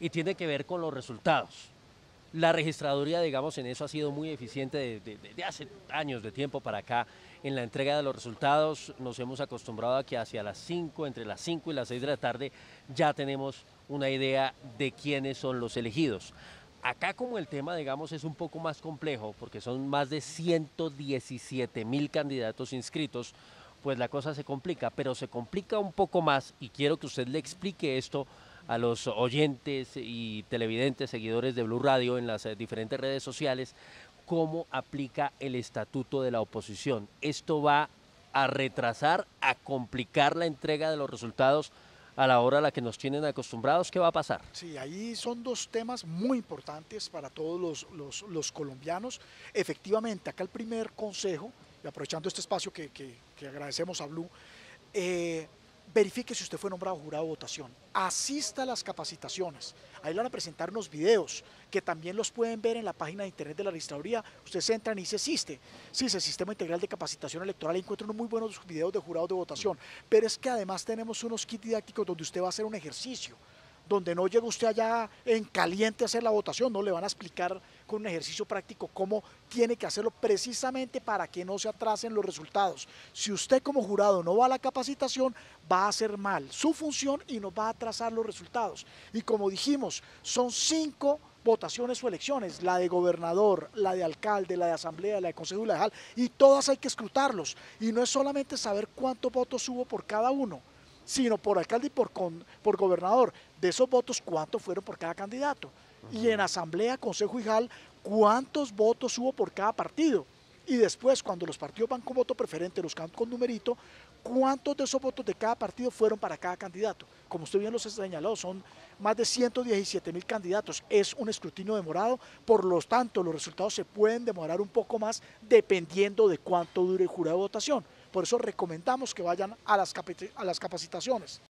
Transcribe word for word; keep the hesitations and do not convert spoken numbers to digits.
y tiene que ver con los resultados. La registraduría, digamos, en eso ha sido muy eficiente desde de, de hace años de tiempo para acá. En la entrega de los resultados nos hemos acostumbrado a que hacia las cinco, entre las cinco y las seis de la tarde, ya tenemos una idea de quiénes son los elegidos. Acá como el tema, digamos, es un poco más complejo, porque son más de ciento diecisiete mil candidatos inscritos, pues la cosa se complica, pero se complica un poco más, y quiero que usted le explique esto a los oyentes y televidentes, seguidores de Blue Radio en las diferentes redes sociales, cómo aplica el estatuto de la oposición. Esto va a retrasar, a complicar la entrega de los resultados a la hora a la que nos tienen acostumbrados. ¿Qué va a pasar? Sí, ahí son dos temas muy importantes para todos los, los, los colombianos. Efectivamente, acá el primer consejo, y aprovechando este espacio que, que, que agradecemos a Blue, eh, verifique si usted fue nombrado jurado de votación, asista a las capacitaciones, ahí le van a presentar unos videos que también los pueden ver en la página de internet de la registraduría. Ustedes entran y dice SISTE, sí, es el Sistema Integral de Capacitación Electoral, y encuentran unos muy buenos videos de jurados de votación, pero es que además tenemos unos kits didácticos donde usted va a hacer un ejercicio, donde no llega usted allá en caliente a hacer la votación, no le van a explicar con un ejercicio práctico cómo tiene que hacerlo precisamente para que no se atrasen los resultados. Si usted como jurado no va a la capacitación, va a hacer mal su función y nos va a atrasar los resultados. Y como dijimos, son cinco votaciones o elecciones, la de gobernador, la de alcalde, la de asamblea, la de consejo y la de jal, y todas hay que escrutarlos. Y no es solamente saber cuántos votos hubo por cada uno, sino por alcalde y por, con, por gobernador. De esos votos, ¿cuántos fueron por cada candidato? Uh-huh. Y en asamblea, consejo y jal, ¿cuántos votos hubo por cada partido? Y después, cuando los partidos van con voto preferente, los van con numerito, ¿cuántos de esos votos de cada partido fueron para cada candidato? Como usted bien los ha señalado, son más de ciento diecisiete mil candidatos. Es un escrutinio demorado, por lo tanto, los resultados se pueden demorar un poco más dependiendo de cuánto dure el jurado de votación. Por eso recomendamos que vayan a las, a las capacitaciones.